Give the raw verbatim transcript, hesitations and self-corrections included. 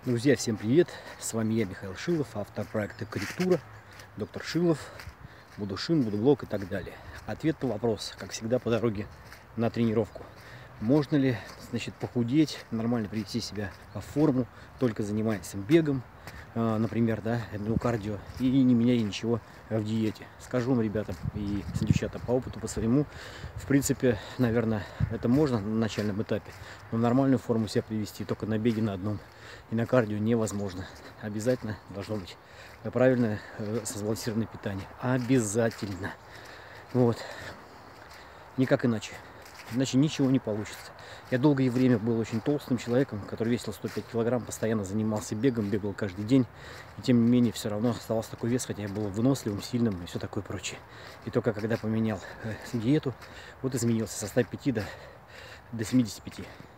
Друзья, всем привет! С вами я, Михаил Шилов, автор проекта «Корректура», доктор Шилов, буду шин, буду блок и так далее. Ответ на вопрос, как всегда, по дороге на тренировку. Можно ли, значит, похудеть, нормально привести себя в форму, только занимаясь бегом, например, да, ну, кардио, и не меняя ничего в диете? Скажу вам, ребята и девчата, по опыту, по своему, в принципе, наверное, это можно на начальном этапе, но нормальную форму себя привести только на беге на одном и на кардио невозможно. Обязательно должно быть правильное сбалансированное питание. Обязательно. Вот. Никак иначе. Иначе ничего не получится. Я долгое время был очень толстым человеком, который весил сто пять килограмм, постоянно занимался бегом, бегал каждый день. И тем не менее, все равно оставался такой вес, хотя я был выносливым, сильным и все такое прочее. И только когда поменял э, диету, вот изменился со ста пяти до, до семидесяти пяти.